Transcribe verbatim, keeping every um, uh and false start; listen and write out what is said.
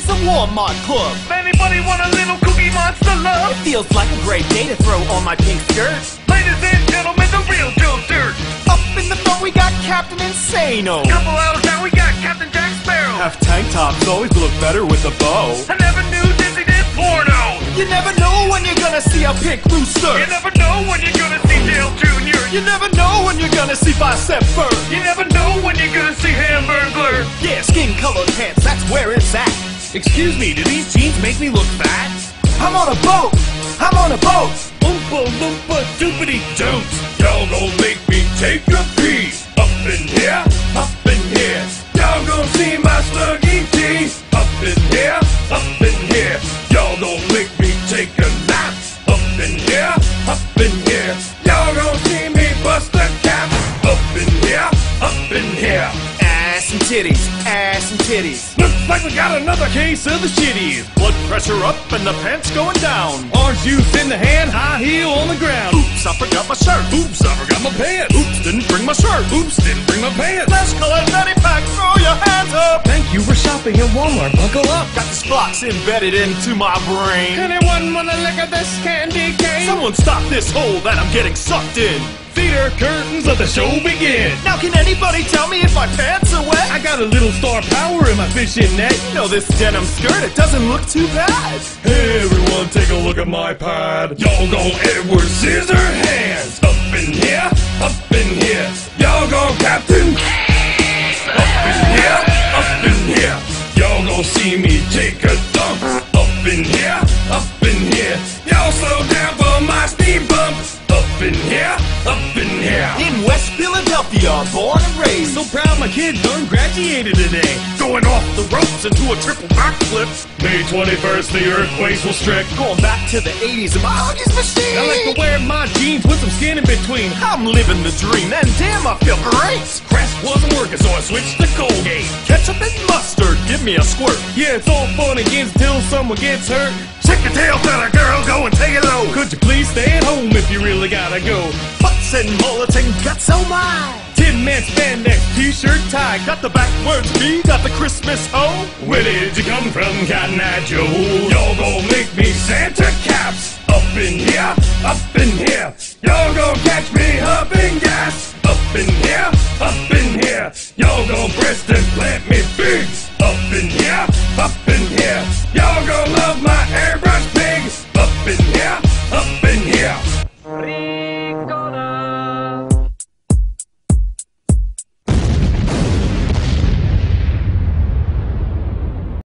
is a Walmart club. Anybody want a little Cookie Monster love? It feels like a great day to throw on my pink skirt. Ladies and gentlemen, the real Joe Dirt. Up in the front we got Captain Insano. Couple hours down, we got Captain Jack Sparrow. Half tank tops always look better with a bow. I never knew Dizzy did porno. You never know when you're gonna see a pink rooster. You never know when you're gonna see Dale Junior You never know when you're gonna see Bicep Fur. You never know when you're gonna see Hamburglar. Yeah, skin colored pants, that's where it's at. Excuse me, do these jeans make me look fat? I'm on a boat, I'm on a boat. Oompa loompa doopity doops. Y'all gon' make me take a pee. Up in here, up in here. Y'all gon' see my sluggy tea. Up in here, up in here. Y'all gon' make me take a nap. Up in here, up in here. Y'all gon' see me bust a cap. Up in here, up in here. Ass and titties, ass and titties. Looks like we got another case of the shitties. Blood pressure up and the pants going down. Orange juice in the hand, high heel on the ground. Oops, I forgot my shirt. Oops, I forgot my pants. Oops, didn't bring my shirt. Oops, didn't bring my pants. Flash colored fanny pack, throw your hands up. Thank you for shopping at Walmart. Buckle up. Got the sparks embedded into my brain. Anyone wanna lick of this candy cane? Someone stop this hole that I'm getting sucked in. Theater curtains, let the show begin. Now can anybody tell me if my pants are wet? I got a little star power in my fishing net. You know this denim skirt, it doesn't look too bad. Hey everyone, take a look at my pad. Y'all gon' Edward Scissorhands. Up in here, up in here. Y'all gon' Captain. Up in here, up in here. Y'all gon' see me take a dump. Up in here, up in here. Y'all slow down for my speed bump. Up in here, up in here. In West Philadelphia, born and raised. So proud my kid done graduated today. Going off the ropes into a triple backflip. May twenty-first, the earthquakes will strike. Going back to the eighties and my Huggies machine. I like to wear my jeans with some skin in between. I'm living the dream, and damn, I feel great. Crest wasn't working, so I switched to Colgate. Ketchup and mustard, give me a squirt. Yeah, it's all fun and games till someone gets hurt. Shake your tail, fella girl, go and take it low. Could you please stay at home if you really gotta go? Butts and mullets and guts, oh my. Tin Man spandex, t-shirt tie. Got the backwards B, got the Christmas hoe. Where did you come from, Cotton Eye Joe? Y'all gon' make me Santa caps. Up in here, up in here. Y'all gon' catch me huffing gas. Up in here, up in here. Y'all gon' press the